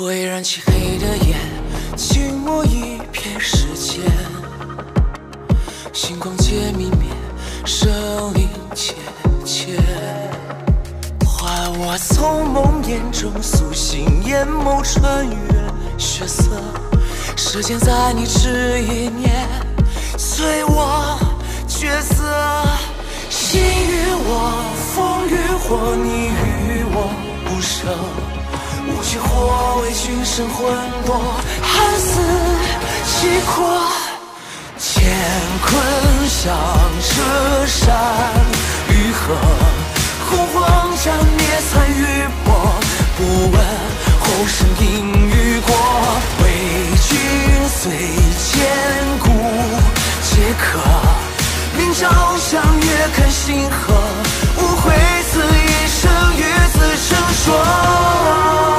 会燃起黑的焰，浸没一片时间。星光皆泯灭，生灵切切。换我从梦魇中苏醒，眼眸穿越血色。时间在你这一念，随我角色。心与我，风与火，你与我不舍。无惧火为君生魂魄，寒死契阔。乾坤像这山与河，洪荒将灭残与破。不问后生因与果，为君虽坚固皆可。明朝向月看星河，无悔此一生与子成说。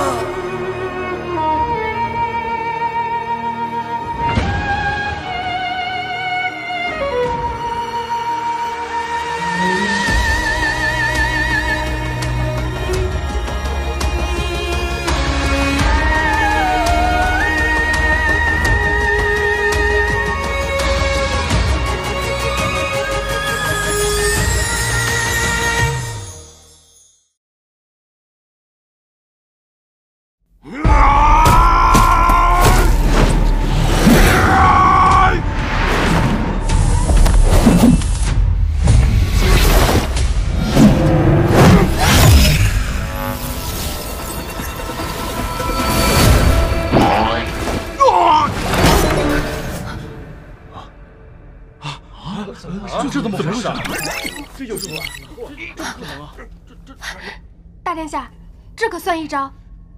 这怎么回事？这就是我，这不能啊！ 大殿下，这可算一招。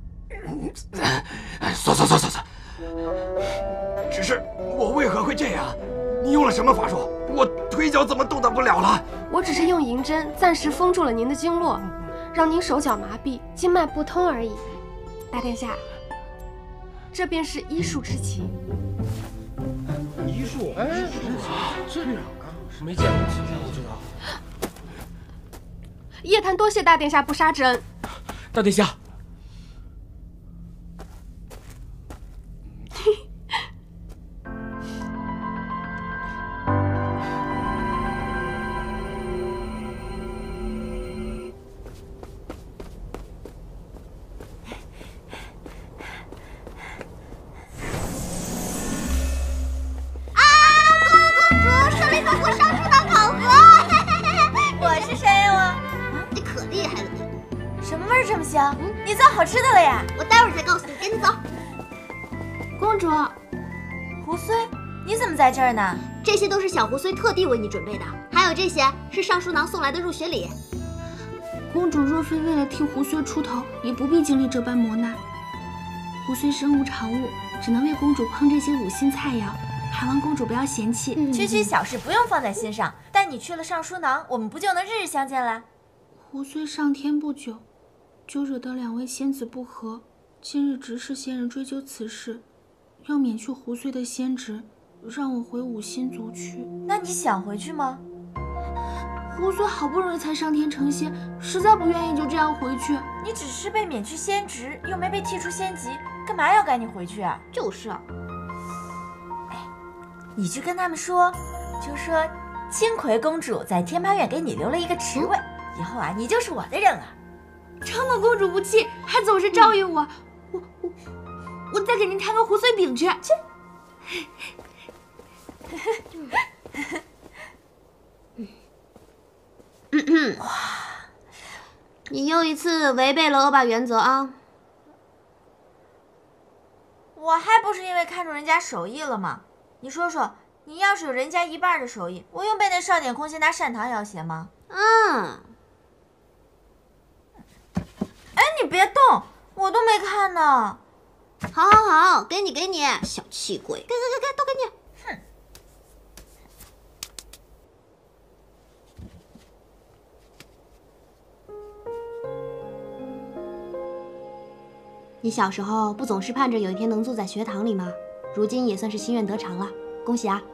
算，只是我为何会这样？你用了什么法术？我腿脚怎么动弹不了了？ 我只是用银针暂时封住了您的经络，让您手脚麻痹、经脉不通而已。大殿下，这便是医术之奇。 医术？哎，这两个没见过，今天我知道。 叶檀多谢大殿下不杀之恩。 大殿下。 你做好吃的了呀？我待会儿再告诉你，赶紧走。 公主， 胡荽，你怎么在这儿呢？这些都是小胡荽特地为你准备的，还有这些是尚书囊送来的入学礼。 公主若非为了替胡荽出头，也不必经历这般磨难。胡荽身无长物，只能为公主烹这些五星菜肴，还望公主不要嫌弃。 区区小事不用放在心上，带你去了尚书囊，我们不就能日日相见了？ 胡荽上天不久。就惹得两位仙子不和，今日执事仙人追究此事，要免去胡荽的仙职，让我回五星族去。 那你想回去吗？ 胡荽好不容易才上天成仙，实在不愿意就这样回去。 你只是被免去仙职，又没被剔除仙籍，干嘛要赶你回去啊？ 就是。 哎，你去跟他们说，就说青葵公主在天马院给你留了一个职位，以后啊，你就是我的人了。 承蒙公主不弃，还总是照应我，我再给您摊个胡荽饼去。 哇， 你又一次违背了欧巴原则啊！ 我还不是因为看中人家手艺了吗？你说说，你要是有人家一半的手艺，我用被那少点空闲拿善堂要挟吗？哎，你别动，我都没看呢。 好，给你，小气鬼，给，都给你。 哼！ 你小时候不总是盼着有一天能坐在学堂里吗？如今也算是心愿得偿了，恭喜啊！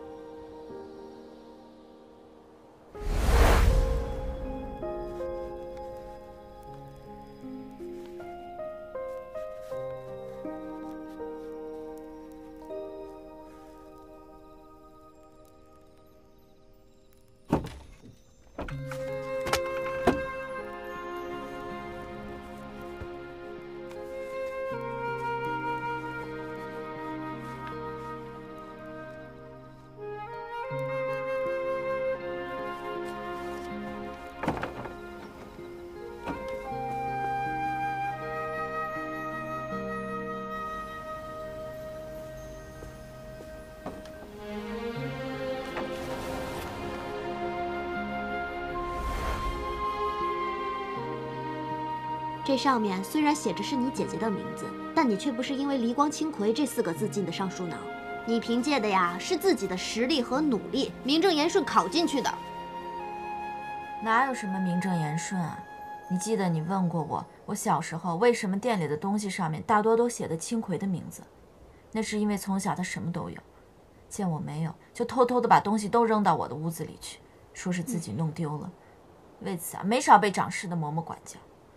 这上面虽然写着是你姐姐的名字，但你却不是因为离光清葵这4个字进的尚书囊，你凭借的呀是自己的实力和努力，名正言顺考进去的。 哪有什么名正言顺啊？你记得你问过我，我小时候为什么店里的东西上面大多都写的清葵的名字？那是因为从小他什么都有，见我没有，就偷偷的把东西都扔到我的屋子里去，说是自己弄丢了。为此啊，没少被长势的嬷嬷管教。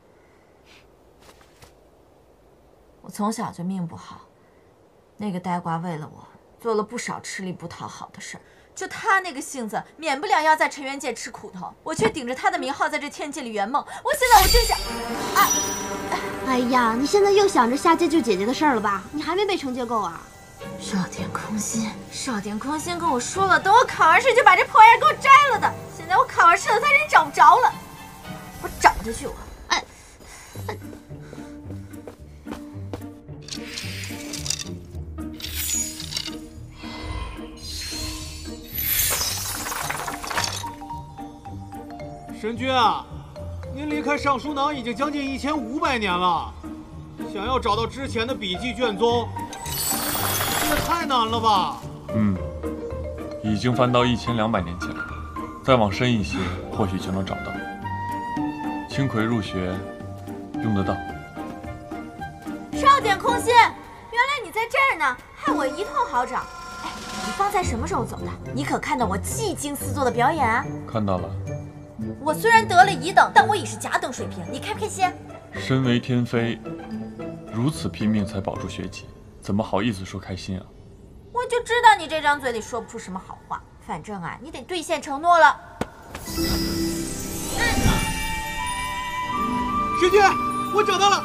我从小就命不好，那个呆瓜为了我做了不少吃力不讨好的事儿。就他那个性子，免不了要在尘缘界吃苦头，我却顶着他的名号在这天界里圆梦。我真想， 哎呀，你现在又想着下界救姐姐的事儿了吧？你还没被惩戒够啊？ 少点空心跟我说了，等我考完试就把这破玩意儿给我摘了的。现在我考完试了，他人找不着了，我找他去我。 神君啊，您离开尚书囊已经将近1500年了，想要找到之前的笔记卷宗，这也太难了吧？ 已经翻到1200年前了，再往深一些，或许就能找到。清葵入学，用得到。 少点空心，原来你在这儿呢，害我一通好找。哎，你方才什么时候走的？你可看到我技惊四座的表演啊？ 看到了。 我虽然得了1等，但我已是甲等水平，你开不开心？ 身为天妃，如此拼命才保住学籍，怎么好意思说开心啊？ 我就知道你这张嘴里说不出什么好话，反正啊，你得兑现承诺了。 神君，我找到了。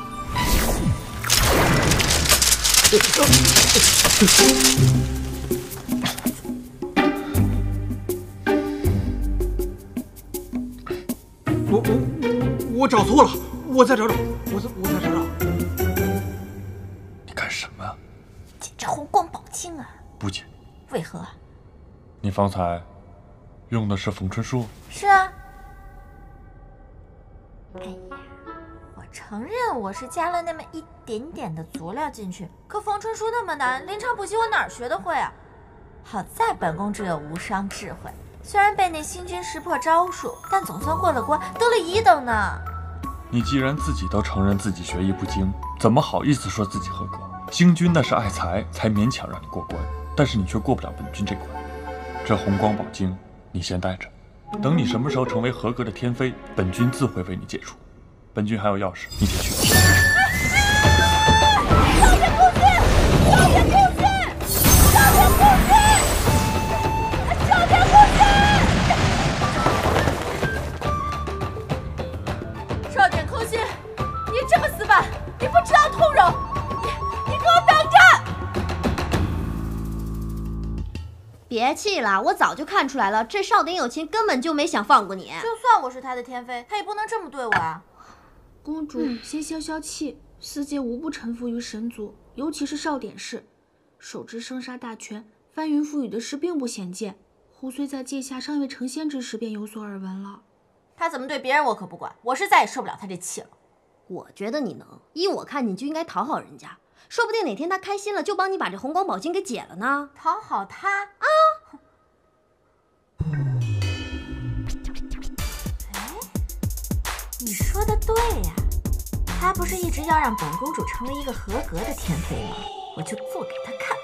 我找错了，我再找找，我再找找。 你干什么？ 捡这红光宝镜啊！ 不捡。 为何？ 你方才用的是逢春术？ 是啊。哎呀，我承认我是加了那么一点点的佐料进去，可逢春术那么难，临场补习我哪儿学得会啊？好在本宫只有无伤智慧。虽然被那星君识破招数，但总算过了关，得了1等呢。 你既然自己都承认自己学艺不精，怎么好意思说自己合格？星君那是爱才，才勉强让你过关，但是你却过不了本君这关。这红光宝镜，你先带着，等你什么时候成为合格的天妃，本君自会为你解除。本君还有钥匙，你得去。 少点空心！少点空心！少点空心！少点空心！少点空心！你这么死板，你不知道通融！你给我等着！ 别气了，我早就看出来了，这少典有情根本就没想放过你。 就算我是他的天妃，他也不能这么对我啊！ 公主，先消消气。4界无不臣服于神族，尤其是少典氏，手执生杀大权，翻云覆雨的事并不鲜见。胡虽在界下尚未成仙之时便有所耳闻了。 他怎么对别人我可不管，我是再也受不了他这气了。 我觉得你能，依我看你就应该讨好人家，说不定哪天他开心了就帮你把这红光宝镜给解了呢。 讨好他啊？哎，你说的对呀，他不是一直要让本公主成为一个合格的天妃吗？我就做给他看。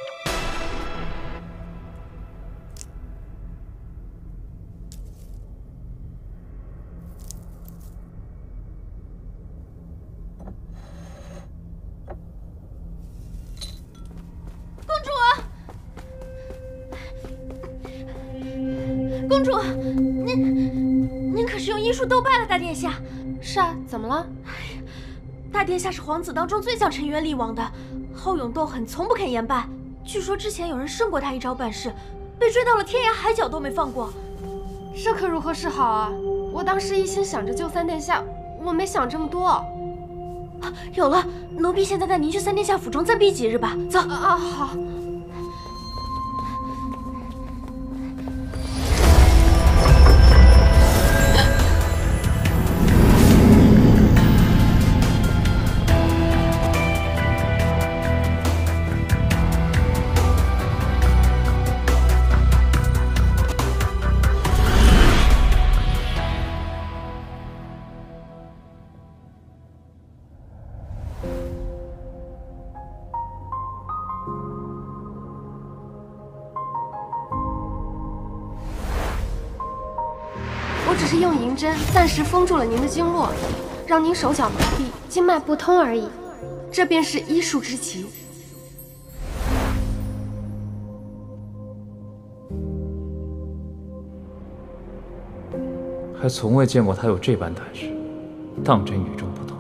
公主，您可是用医术斗败了大殿下。 是啊，怎么了？ 大殿下是皇子当中最像沉冤厉王的，好勇斗狠，从不肯言败。据说之前有人胜过他一招办事，被追到了天涯海角都没放过。 这可如何是好啊！我当时一心想着救3殿下，我没想这么多。 啊，有了，奴婢现在带您去3殿下府中暂避几日吧。走啊，好。 是用银针暂时封住了您的经络，让您手脚麻痹、经脉不通而已。这便是医术之奇。 还从未见过他有这般胆识，当真与众不同。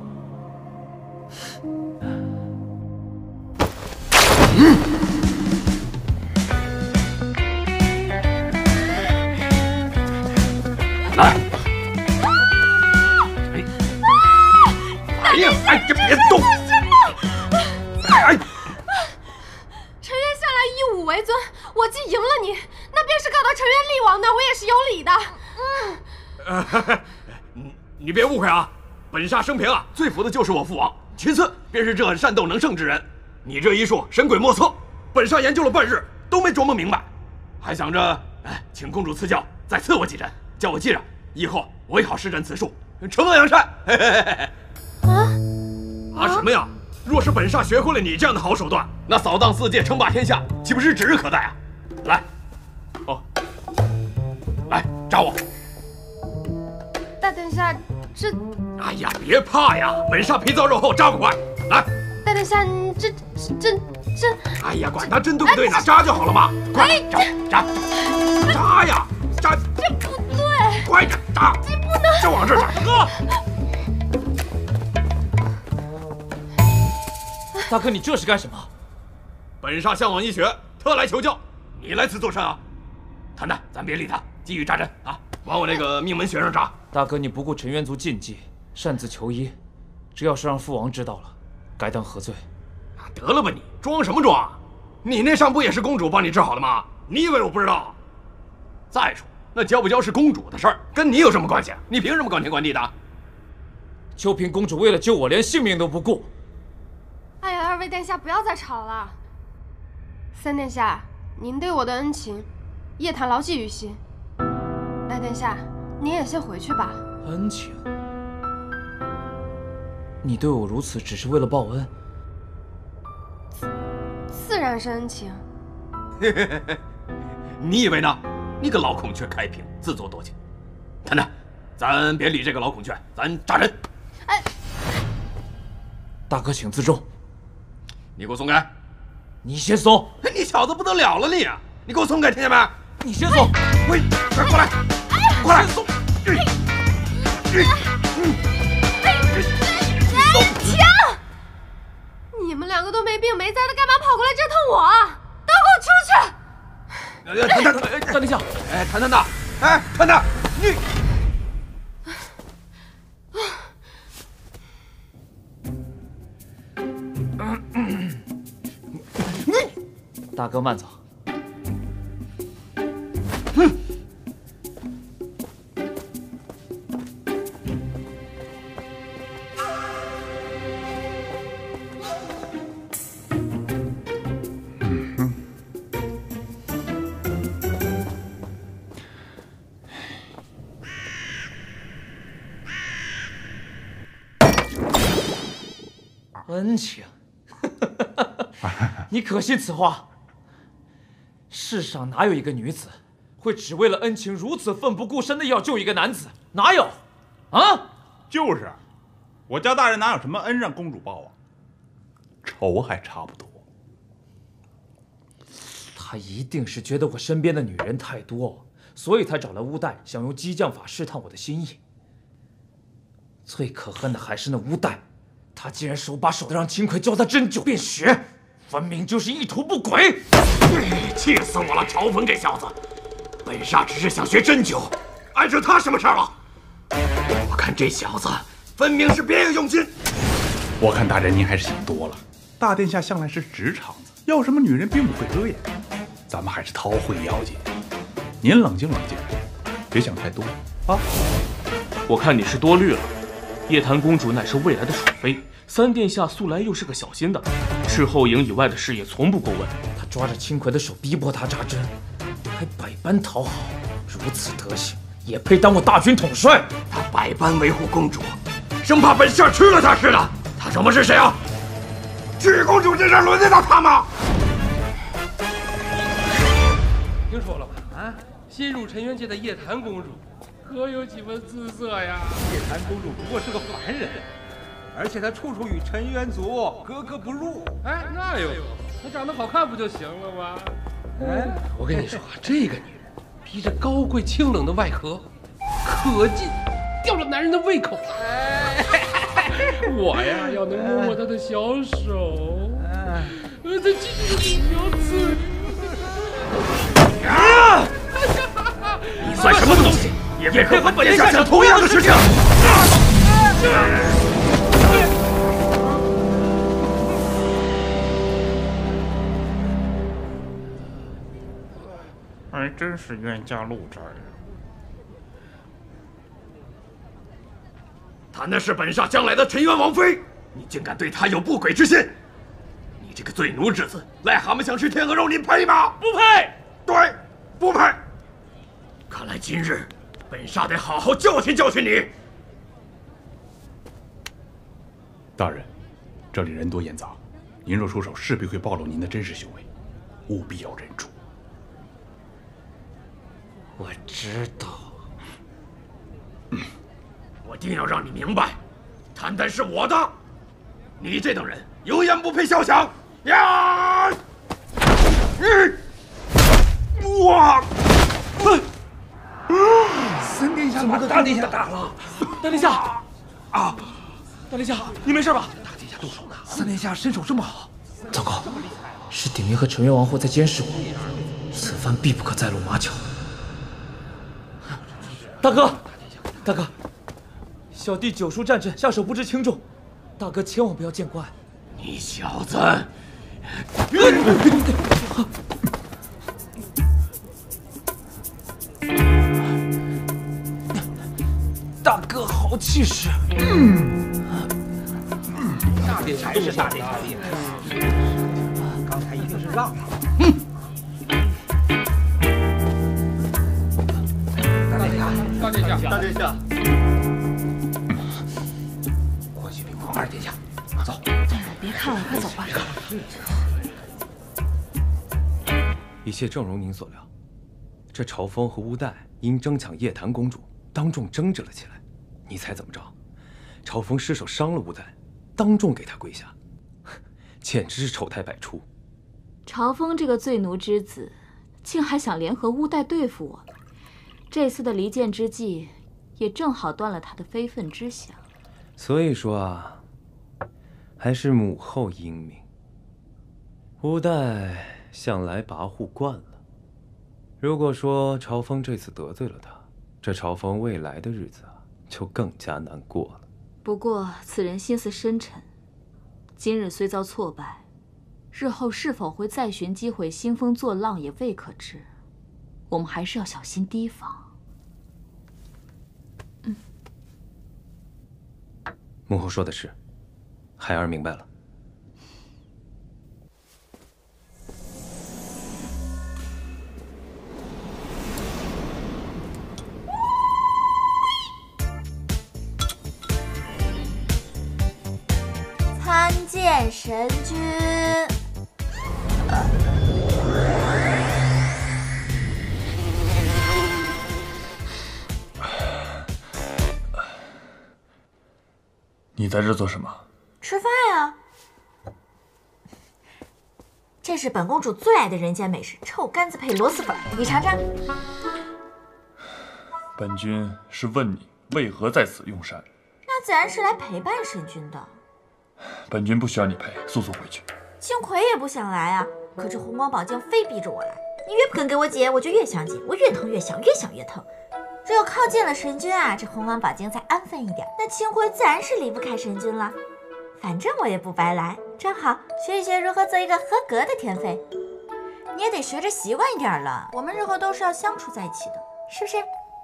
来！哎呀！哎，这别动！哎！ 陈渊向来以武为尊，我既赢了你，那便是告到陈渊厉王那儿，我也是有理的。 你别误会啊！本煞生平啊，最服的就是我父王，其次便是这善斗能胜之人。你这医术神鬼莫测，本煞研究了半日都没琢磨明白，还想着请公主赐教，再赐我几针，叫我记着，以后我也好施展此术，惩恶扬善。什么呀？若是本煞学会了你这样的好手段，那扫荡四界、称霸天下，岂不是指日可待啊？来，来扎我！ 大殿下，这…… 哎呀，别怕呀，本煞皮糙肉厚，扎不坏。来， 大殿下，你这…… 哎呀，管他针对不对呢，扎就好了嘛！快扎呀，扎！ 这不对， 快点扎！ 你不能就往这扎！ 大哥，你这是干什么？ 本煞向往医学，特来求教。你来此作甚啊？谈谈，咱别理他，继续扎针啊！往我那个命门穴上扎。 大哥，你不顾陈渊族禁忌，擅自求医，这要是让父王知道了，该当何罪？ 得了吧你，装什么装？你那伤不也是公主帮你治好的吗？你以为我不知道？再说那交不交是公主的事儿，跟你有什么关系？你凭什么管天管地的？ 秋萍公主为了救我，连性命都不顾。 哎呀，二位殿下不要再吵了。三殿下，您对我的恩情，叶檀牢记于心。大殿下，您也先回去吧。 恩情？你对我如此，只是为了报恩？ 自然是恩情。 你以为呢？你个老孔雀开屏，自作多情。谈谈，咱别理这个老孔雀，咱扎针。 哎， 大哥请自重。 你给我松开！ 你先松！ 你小子不得了了你！你给我松开，听见没？ 你先松！ 喂，快过来！过来！松！ 停！你们两个都没病没灾的，干嘛跑过来折腾我？都给我出去！ 大殿下，谈谈的，谈谈，你。 大哥慢走。恩情，你可信此话？世上哪有一个女子会只为了恩情如此奋不顾身的要救一个男子？哪有？啊？ 就是，我家大人哪有什么恩让公主报啊？仇还差不多。 他一定是觉得我身边的女人太多，所以才找来乌代，想用激将法试探我的心意。最可恨的还是那乌代，他竟然手把手的让秦桧教他针灸辨穴，分明就是意图不轨。 气死我了！嘲讽这小子，本煞只是想学针灸，碍着他什么事儿了？我看这小子分明是别有用心。 我看大人您还是想多了。大殿下向来是直肠子，要什么女人并不会遮掩。咱们还是韬晦要紧。您冷静冷静，别想太多啊。 我看你是多虑了。叶檀公主乃是未来的宠妃，三殿下素来又是个小心的，斥后营以外的事也从不过问。 他抓着秦桧的手逼迫他扎针，还百般讨好，如此德行也配当我大军统帅？ 他百般维护公主，生怕本煞吃了他似的。他什么是谁啊？至于公主这事轮得到他吗？ 听说了吧？啊，新入陈渊界的叶檀公主， 可有几分姿色呀？ 叶檀公主不过是个凡人，而且她处处与陈渊族格格不入。 哎，那有，她长得好看不就行了吗？ 哎， 我跟你说，这个女人披着高贵清冷的外壳，可劲吊着男人的胃口。我呀，要能摸摸她的小手，她紧紧的小刺。 你算什么东西？也配和本殿下讲同样的事情？ 还真是冤家路窄。 她那是本煞将来的陈渊王妃，你竟敢对她有不轨之心！你这个罪奴之子，癞蛤蟆想吃天鹅肉，你配吗？ 不配！ 对，不配！看来今日本煞得好好教训教训你。 大人，这里人多眼杂，您若出手，势必会暴露您的真实修为，务必要忍住。 我知道。 我定要让你明白，邯郸是我的，你这等人永远不配肖想呀！哇！ 三殿下把大殿下打了！ 大殿下啊！大殿下，你没事吧？ 大殿下动手呢！三殿下身手这么好， 糟糕，是鼎明和陈元王后在监视我，此番必不可再露马脚。大哥，大哥，小弟九叔战阵，下手不知轻重，大哥千万不要见怪。 你小子！ 大哥好气势！ 大殿下还是大殿下厉害，刚才一定是让他。 大殿下， 大殿下，或许禀报二殿下，走。 别看了，快走吧。 一切正如您所料，这朝风和乌代因争抢叶檀公主，当众争执了起来。你猜怎么着？朝风失手伤了乌代，当众给他跪下，简直是丑态百出。 朝风这个罪奴之子，竟还想联合乌代对付我。这次的离间之计，也正好断了他的非分之想。 所以说啊，还是母后英明。乌代向来跋扈惯了，如果说朝风这次得罪了他，这朝风未来的日子啊，就更加难过了。 不过此人心思深沉，今日虽遭挫败，日后是否会再寻机会兴风作浪也未可知。我们还是要小心提防。 母后说的是，孩儿明白了。 参见神君。 你在这做什么？ 吃饭呀。这是本公主最爱的人间美食——臭干子配螺蛳粉，你尝尝。 本君是问你为何在此用膳。 那自然是来陪伴神君的。 本君不需要你陪，速速回去。 青葵也不想来啊，可这红光宝镜非逼着我来。你越不肯给我解，我就越想解，我越疼越想，越想越疼。只有靠近了神君啊，这红光宝镜才安分一点。那青葵自然是离不开神君了。反正我也不白来，正好学一学如何做一个合格的天妃。你也得学着习惯一点了，我们日后都是要相处在一起的，是不是？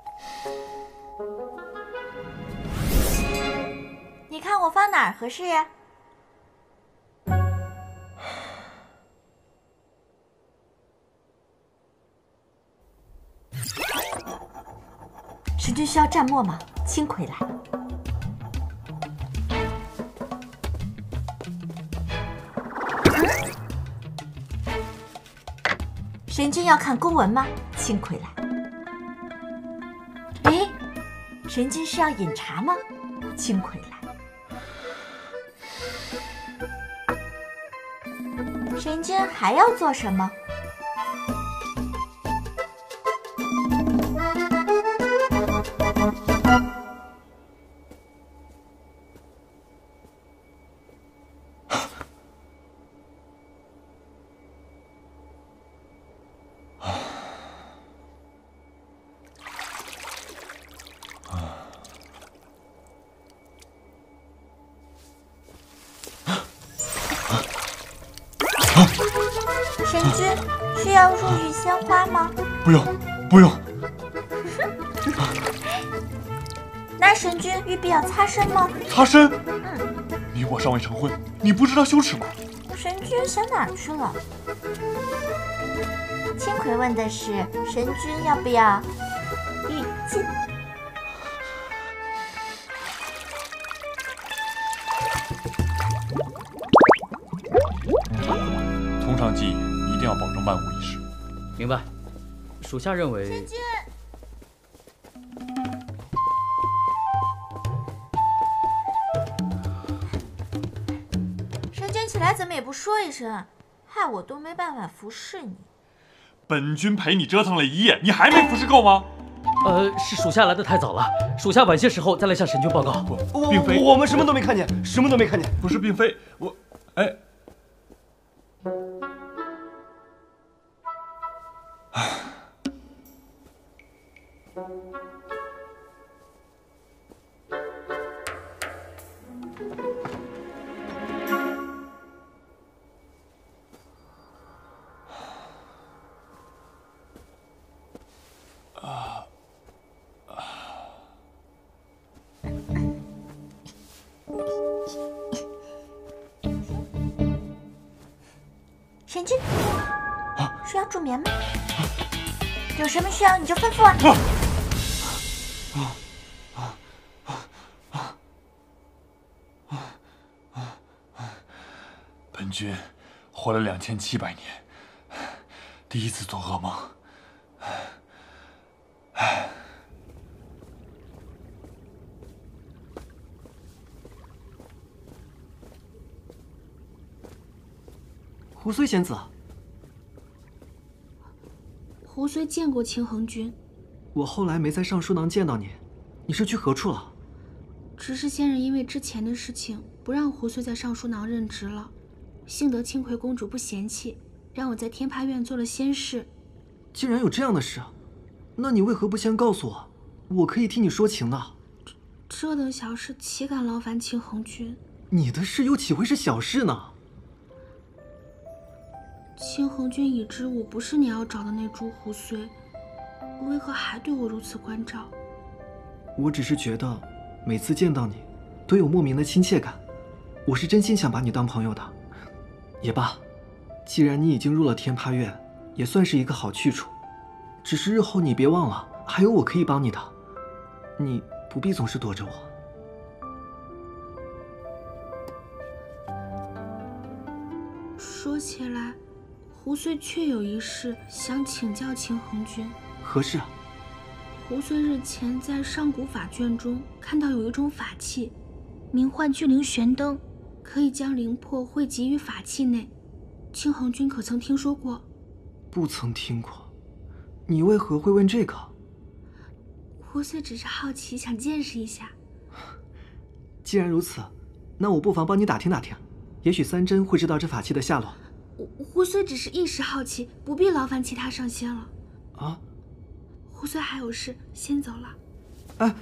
你看我放哪儿合适呀？神君需要蘸墨吗？青葵来。神君要看公文吗？青葵来。哎， 神君是要饮茶吗？青葵来。神君还要做什么？神君需要入浴鲜花吗？ 不用，不用。 那神君玉璧要擦身吗？ 擦身？你我尚未成婚，你不知道羞耻吗？ 神君想哪儿去了？青葵问的是神君要不要浴巾。 从长计议，一定要保证万无一失。 明白。属下认为。 神君。神君起来怎么也不说一声，害我都没办法服侍你。 本君陪你折腾了一夜，你还没服侍够吗？ 是属下来的太早了，属下晚些时候再来向神君报告。 并非我们什么都没看见，什么都没看见。 不是，并非我，哎。 神君，是要助眠吗？有什么需要你就吩咐啊。 本君活了2700年，第一次做噩梦。 胡虽仙子， 胡虽见过青衡君， 我后来没在上书囊见到你，你是去何处了？ 执事仙人因为之前的事情，不让胡虽在上书囊任职了。幸得青葵公主不嫌弃，让我在天帕院做了仙侍。 竟然有这样的事，那你为何不先告诉我？我可以替你说情的。 这等小事岂敢劳烦青衡君？ 你的事又岂会是小事呢？ 青衡君已知我不是你要找的那株胡虽，为何还对我如此关照？ 我只是觉得每次见到你都有莫名的亲切感，我是真心想把你当朋友的。也罢，既然你已经入了天帕院，也算是一个好去处。只是日后你别忘了，还有我可以帮你的，你不必总是躲着我。 说起来，胡虽确有一事想请教青衡君。 何事？ 胡虽日前在上古法卷中看到有一种法器，名唤聚灵玄灯，可以将灵魄汇集于法器内。青衡君可曾听说过？ 不曾听过。你为何会问这个？ 胡虽只是好奇，想见识一下。 既然如此，那我不妨帮你打听打听，也许三珍会知道这法器的下落。 胡虽只是一时好奇，不必劳烦其他上仙了。 啊？ 胡虽还有事，先走了。 哎。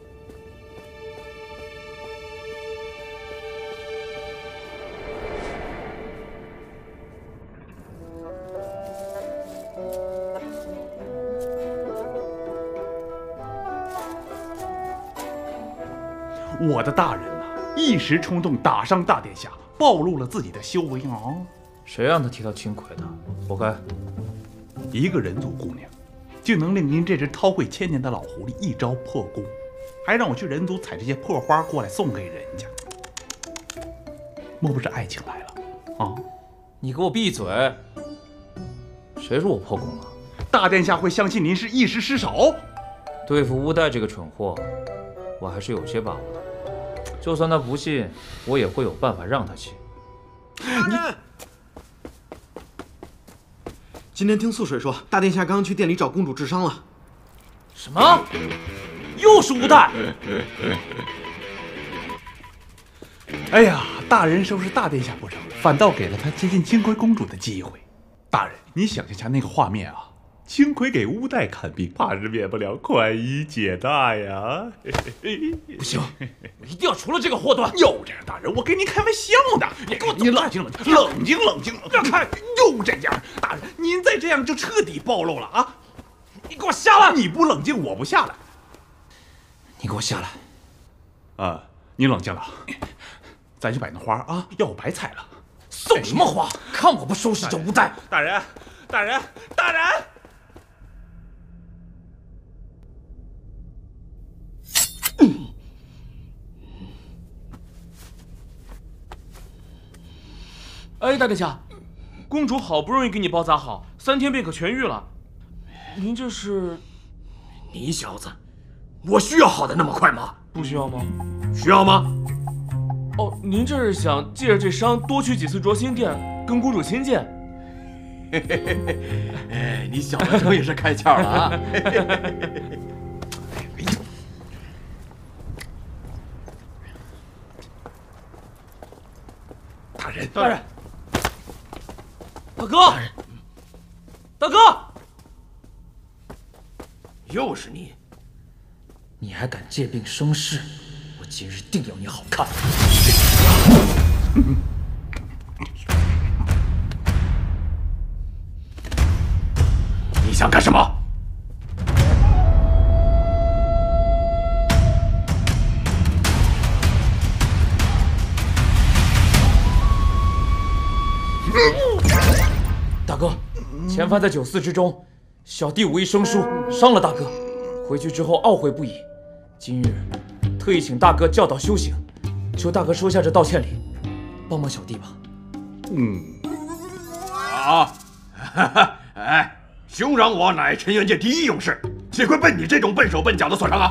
我的大人呐，一时冲动打伤大殿下，暴露了自己的修为啊！ 谁让他提到青葵的？活该！ 一个人族姑娘，竟能令您这只韬晦千年的老狐狸一招破功，还让我去人族采这些破花过来送给人家，莫不是爱情来了啊？ 你给我闭嘴！谁说我破功了？ 大殿下会相信您是一时失手？ 对付乌代这个蠢货， 我还是有些把握的。就算他不信，我也会有办法让他信。 你今天听素水说，大殿下刚刚去店里找公主治伤了。 什么？又是吴代？ 哎呀，大人收拾大殿下不成，反倒给了他接近清葵公主的机会。大人，你想象一下那个画面啊！清葵给乌代看病，怕是免不了宽衣解带呀。 不行，我一定要除了这个祸端。 又这样，大人，我跟您开玩笑的。你冷静冷静，冷静冷静。让开！又这样，大人，您再这样就彻底暴露了啊！ 你给我下来！ 你不冷静，我不下来。 你给我下来！ 你冷静了。咱去摆那花啊，要我白采了。 送什么花？看我不收拾这吴代！ 大人，大人，大人！ 哎，大殿下，公主好不容易给你包扎好，3天便可痊愈了。您这是？ 你小子，我需要好的那么快吗？ 不需要吗？ 需要吗？ 哦，您这是想借着这伤多去几次灼心殿，跟公主亲近？ 哎，你小子终于是开窍了啊！ 大人， 大人，大哥，大哥， 又是你！ 你还敢借病生事？我今日定要你好看！ 你想干什么？ 大哥，前番在酒肆之中，小弟无意生疏，伤了大哥，回去之后懊悔不已。今日特意请大哥教导修行，求大哥收下这道歉礼，帮帮小弟吧。 哎，兄长我乃尘元界第一勇士，岂会被你这种笨手笨脚的所伤啊？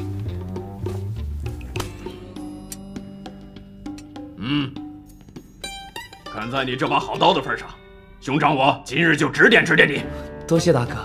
看在你这把好刀的份上，兄长我今日就指点指点你。 多谢大哥。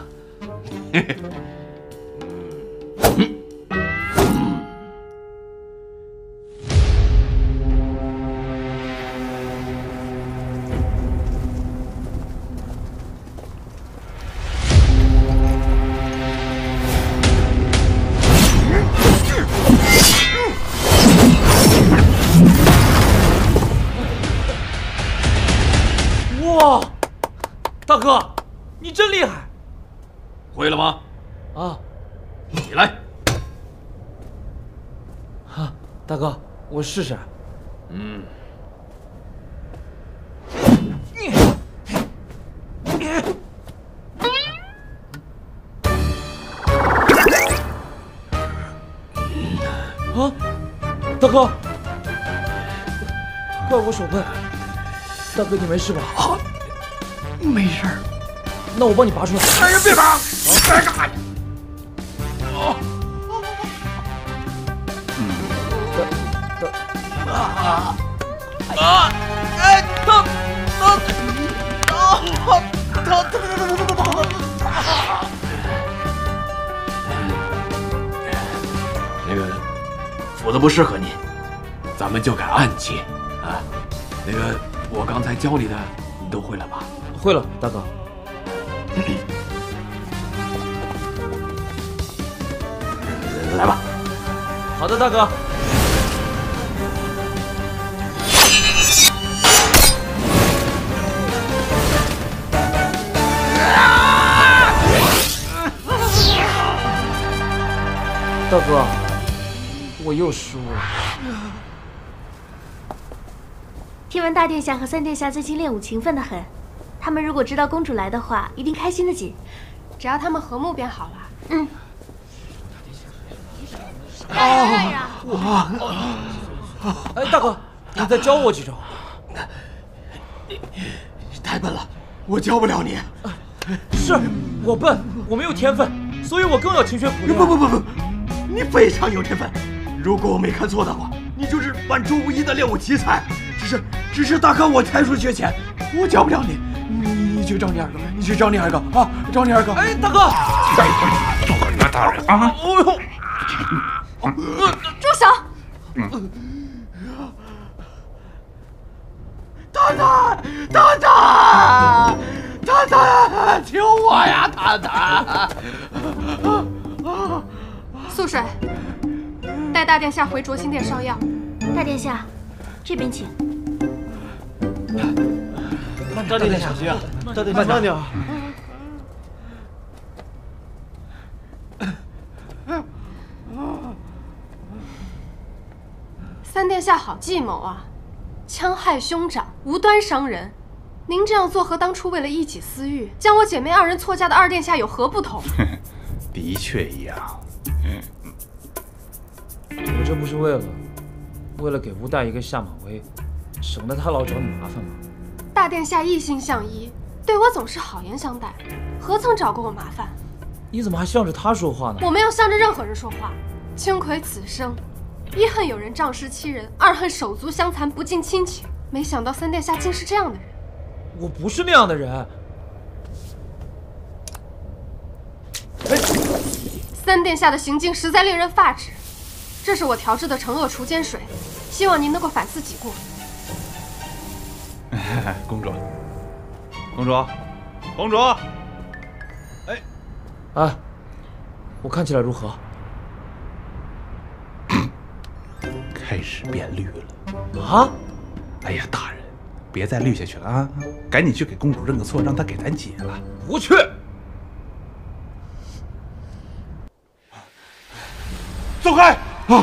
哇，大哥，你真厉害！ 会了吗？ 啊， 起来！ 啊，大哥，我试试。啊，大哥，怪我手笨。大哥，你没事吧？ 啊，没事儿。 那我帮你拔出来。 哎呀，别拔！别干！ 哎，疼！ 那个斧子不适合你，咱们就改暗器啊。那个我刚才教你的，你都会了吧？ 会了，大哥。 来吧。 好的，大哥。大哥，我又失误了。 听闻大殿下和三殿下最近练武勤奋得很，他们如果知道公主来的话，一定开心的紧。 只要他们和睦便好了。 哎，大哥，你再教我几招。 你太笨了，我教不了你。 是我笨，我没有天分，所以我更要勤学苦练。 不，你非常有天分。 如果我没看错的话，你就是万中无一的练武奇才。只是大哥我才疏学浅，我教不了你。你去找你二哥，你去找你二哥啊，找你二哥。 哎，大哥！ 做何大人啊？ 住手！ 太太，救我呀！太太， 素水，带大殿下回灼心殿上药。 大殿下，这边请。 大殿下小心啊！大殿下慢点。 三殿下好计谋啊！戕害兄长，无端伤人。您这样做和当初为了一己私欲将我姐妹二人错嫁的二殿下有何不同？ 的确一样。 我这不是为了给吴代一个下马威，省得他老找你麻烦吗？ 大殿下一心向医，对我总是好言相待，何曾找过我麻烦？ 你怎么还向着他说话呢？ 我没有向着任何人说话。青葵此生，一恨有人仗势欺人，二恨手足相残不近亲情。没想到三殿下竟是这样的人。 我不是那样的人。 三殿下的行径实在令人发指。这是我调制的惩恶除奸水，希望您能够反思己过。 公主，公主，公主， 哎，我看起来如何？ 开始变绿了。 啊？ 哎呀，大人，别再绿下去了啊！赶紧去给公主认个错，让她给咱解了。 不去。 走开！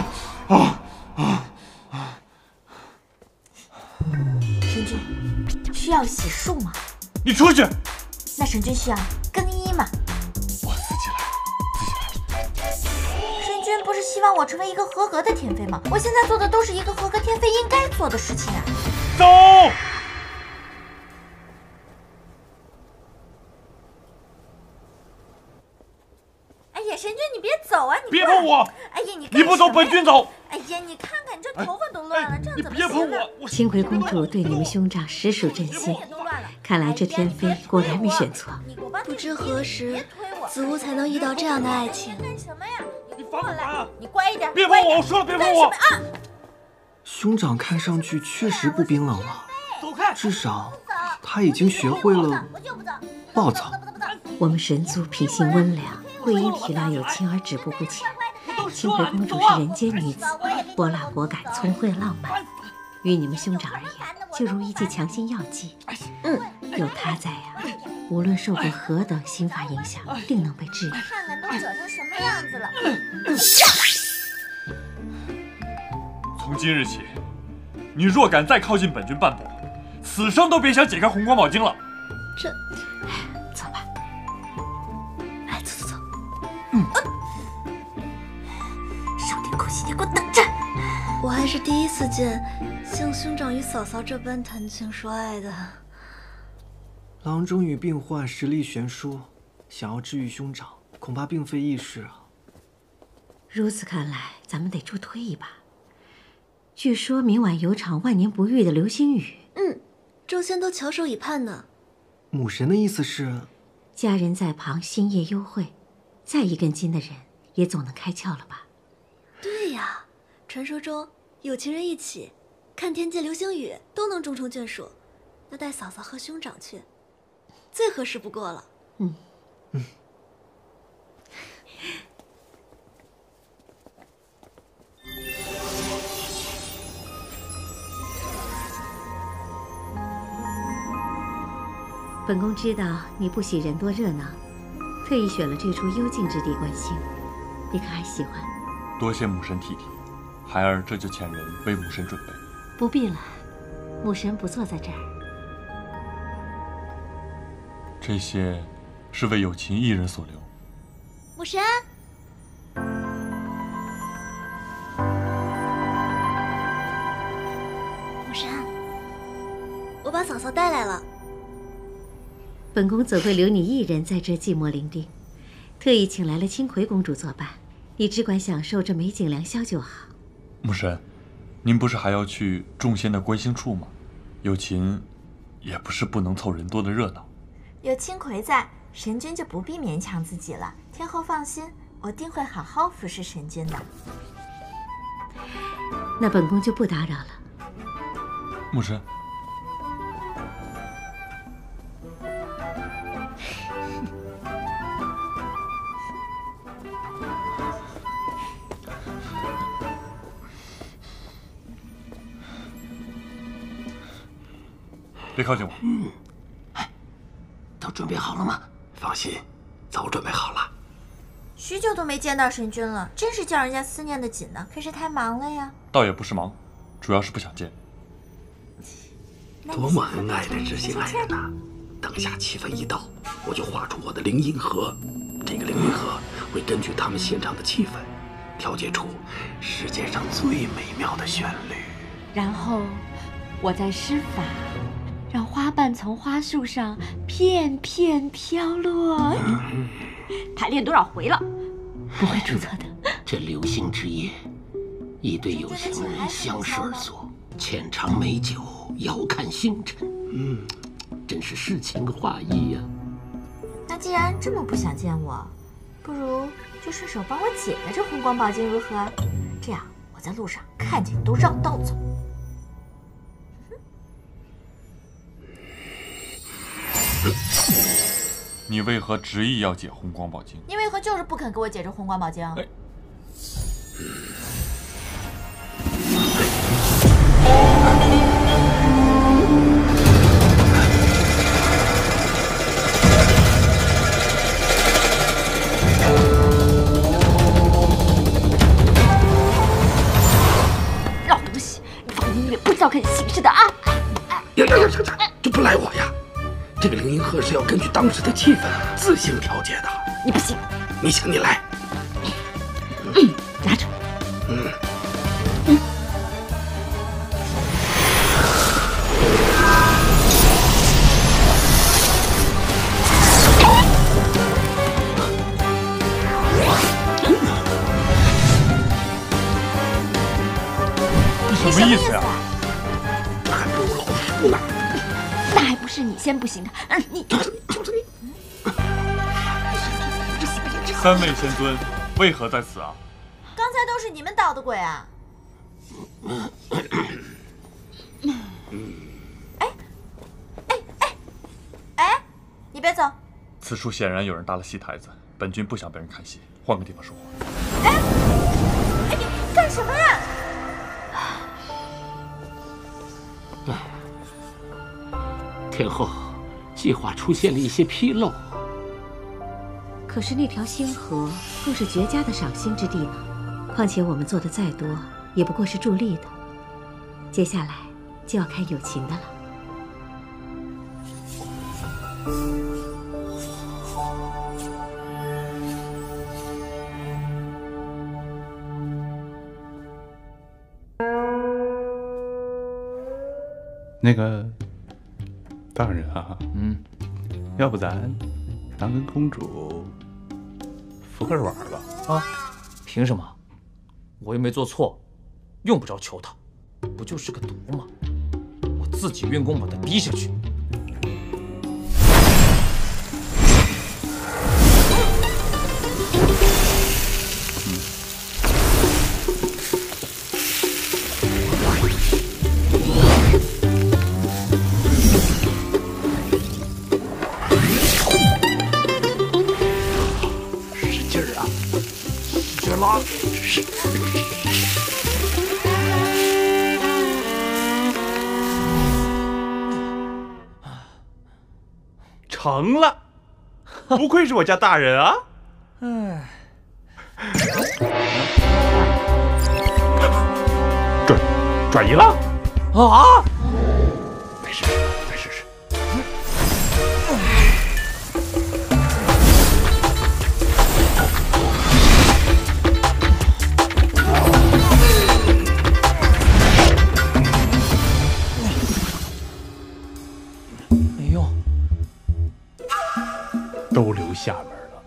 神君，需要洗漱吗？ 你出去。 那神君需要更衣吗？ 我自己来。 神君不是希望我成为一个合格的天妃吗？我现在做的都是一个合格天妃应该做的事情啊。 走。 哎呀，神君你别走啊！你别碰我！ 哎呀，你不走，本君走。 哎呀，你看看你这头发都乱了，这样怎么行？别碰我！ 青葵公主对你们兄长实属真心，看来这天妃果然没选错。 不知何时，子午才能遇到这样的爱情。 干什么呀？ 你烦不烦啊？ 你乖一点！ 别碰我！我说了，别碰我！ 兄长看上去确实不冰冷了， 走开！ 至少他已经学会了暴躁。 我们神族品性温良，会因体谅有情而止步不前。青葵公主是人间女子，泼辣果敢，聪慧浪漫，于你们兄长而言，就如一剂强心药剂。有她在呀，无论受过何等心法影响，定能被治愈。 看看都褶成什么样子了！ 从今日起，你若敢再靠近本君半步，此生都别想解开红光宝镜了。 这，走吧。哎，走。少点口气，你给我等着！ 我还是第一次见像兄长与嫂嫂这般谈情说爱的。 郎中与病患实力悬殊，想要治愈兄长，恐怕并非易事啊。 如此看来，咱们得助推一把。据说明晚有场万年不遇的流星雨。 众仙都翘首以盼呢。 母神的意思是， 家人在旁，心夜幽会，再一根筋的人也总能开窍了吧？ 对呀，传说中有情人一起看天界流星雨都能终成眷属，那带嫂嫂和兄长去，最合适不过了。 本宫知道你不喜人多热闹，特意选了这处幽静之地观星，你可还喜欢？ 多谢母神体贴，孩儿这就遣人为母神准备。 不必了，母神不坐在这儿。 这些是为有情一人所留。 母神，母神，我把嫂嫂带来了。 本宫怎会留你一人在这寂寞伶仃？特意请来了青葵公主作伴，你只管享受这美景良宵就好。 牧神，您不是还要去众仙的观星处吗？有琴，也不是不能凑人多的热闹。 有青葵在，神君就不必勉强自己了。天后放心，我定会好好服侍神君的。 那本宫就不打扰了。 牧神。别靠近我。 都准备好了吗？放心，早准备好了。 许久都没见到神君了，真是叫人家思念的紧呢。可是太忙了呀。 倒也不是忙，主要是不想见。 多么恩爱的知心爱人呐！等下气氛一到，我就画出我的灵音盒。这个灵音盒会根据他们现场的气氛，调节出世界上最美妙的旋律。 然后，我再施法，让花瓣从花束上片片飘落。排练多少回了？不会出错的。 这流星之夜，一对有情人相视而坐，浅尝美酒，遥看星辰。真是诗情画意呀。 那既然这么不想见我，不如就顺手帮我解了这红光宝镜如何？这样我在路上看见你都绕道走。 你为何执意要解红光宝镜？ 你为何就是不肯给我解这红光宝镜？ 老东西，你放音乐不照看形势的啊！ 呀，这不赖我呀！这个灵音盒是要根据当时的气氛自行调节的。 你不行， 你行你来。 拿着。 你什么意思呀？ 这还不如老叔呢。 那还不是你先不行的？你就是你。 三位仙尊，为何在此啊？ 刚才都是你们捣的鬼啊！哎，你别走！ 此处显然有人搭了戏台子，本君不想被人看戏，换个地方说话。 哎，你干什么呀？ 天后，计划出现了一些纰漏。 可是那条星河更是绝佳的赏星之地呢。况且我们做的再多，也不过是助力的。接下来就要看友情的了。 那个大人啊，要不咱跟公主扶个软吧？ 啊，凭什么？我又没做错，用不着求他，不就是个毒吗？我自己运功把他逼下去。 成了，不愧是我家大人啊！ 哎， 转移了啊！ 再试试。 没用， 都留下面了。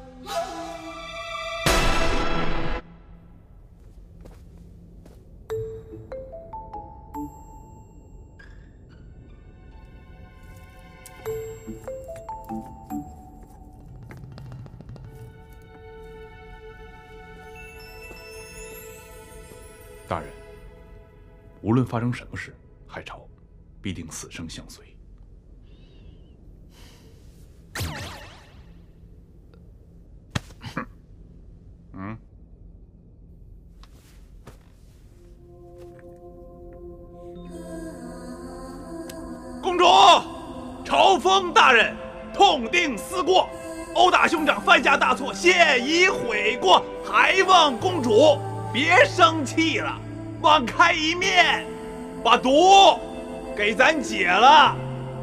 无论发生什么事，海潮必定死生相随。嗯。公主，朝风大人痛定思过，殴打兄长犯下大错，现已悔过，还望公主别生气了，网开一面，把毒给咱解了。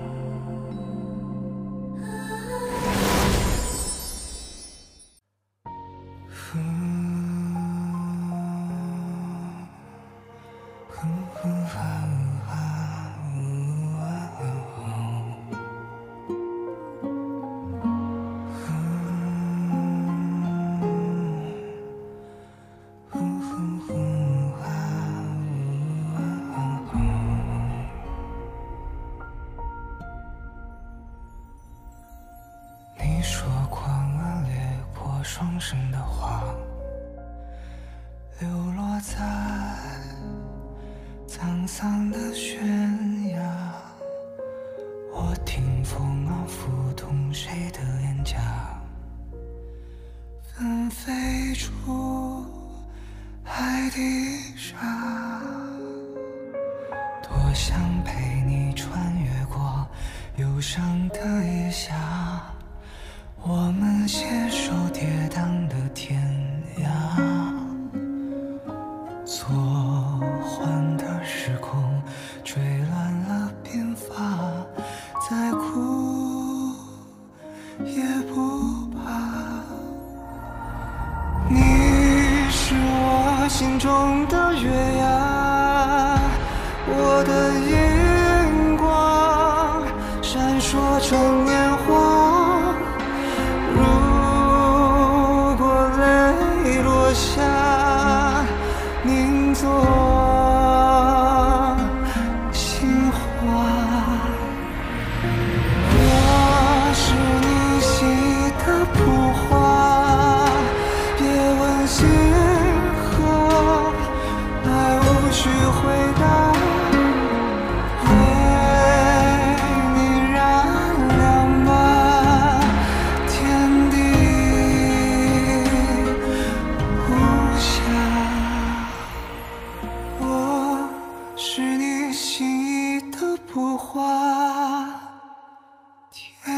你说过恶劣过双生的话，流落在沧桑的悬崖。我听风儿拂动谁的脸颊，纷飞出海底沙。多想陪你穿越过忧伤的夜夏，我们携手跌宕的天涯，错换的时空吹乱了鬓发，再哭也不怕。你是我心中的月牙，我的荧光闪烁成年华。下凝作情花，我是你洗的蒲花，别问星河，爱无需回答，为你燃亮吧天地。我是你心意的蒲花，天